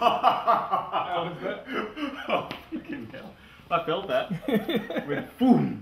How was that? Oh, fucking hell. I felt that. Went boom.